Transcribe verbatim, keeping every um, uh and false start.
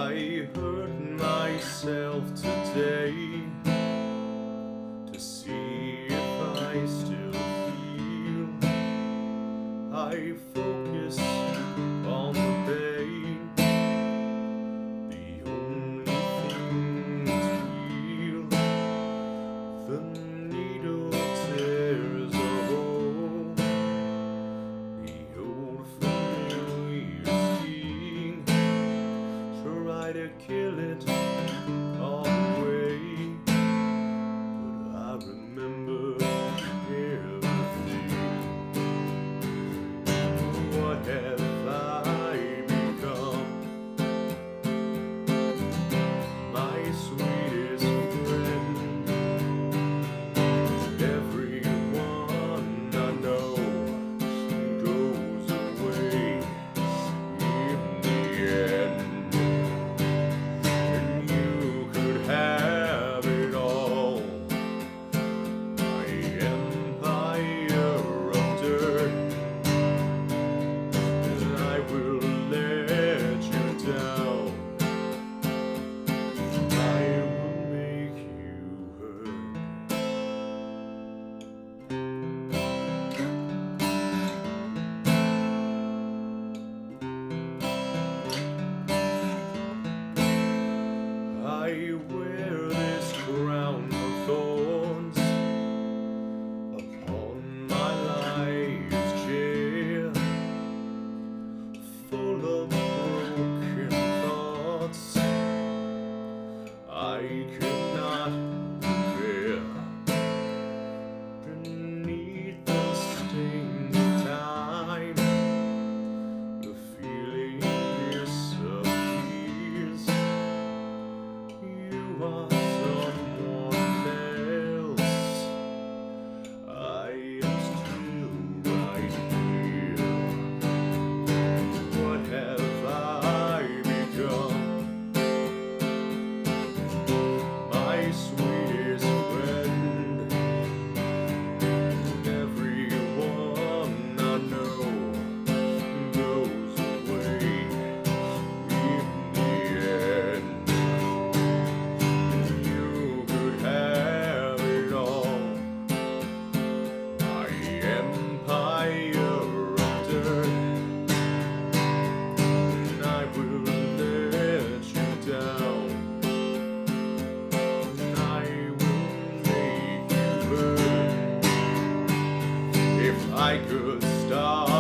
I hurt myself today to see if I still feel. I focus on the pain, the only thing that's real. The needle tears a hole, the old familiar sting. Try to kill it all the way, but I remember everything. What have I become? My sweetest friend. Everyone I know goes away in the end. I wear this crown of thorns upon my life's chair, full of broken thoughts I cannot bear. Beneath the stains of time, the feeling disappears. You are someone else. I am still right here. What have I become? My sweetest friend. Everyone I know goes away in the end. I could stop